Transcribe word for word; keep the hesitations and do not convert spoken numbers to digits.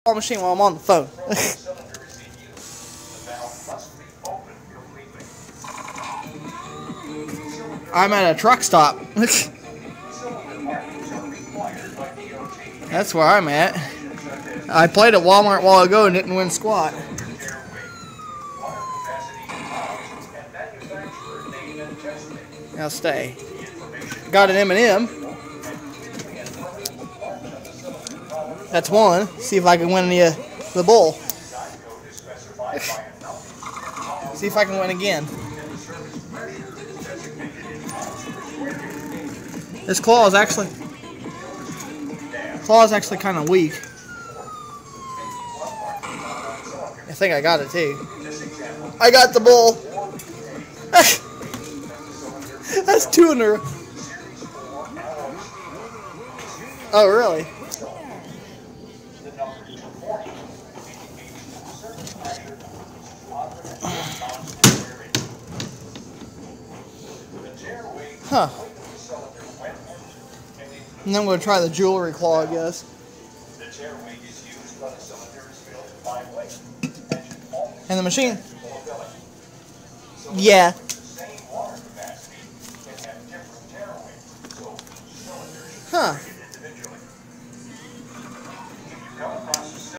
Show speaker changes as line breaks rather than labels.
machine while I'm on the phone. I'm at a truck stop. That's where I'm at. I played at Walmart a while ago and didn't win squat. Now stay. Got an M and M. That's one. See if I can win the, uh, the bowl. See if I can win again. This claw is actually claw is actually kind of weak. I think I got it too. I got the bull. That's two in a row. Oh, really? Huh. And then I'm going to try the jewelry claw, I guess. And the machine. Yeah. Huh.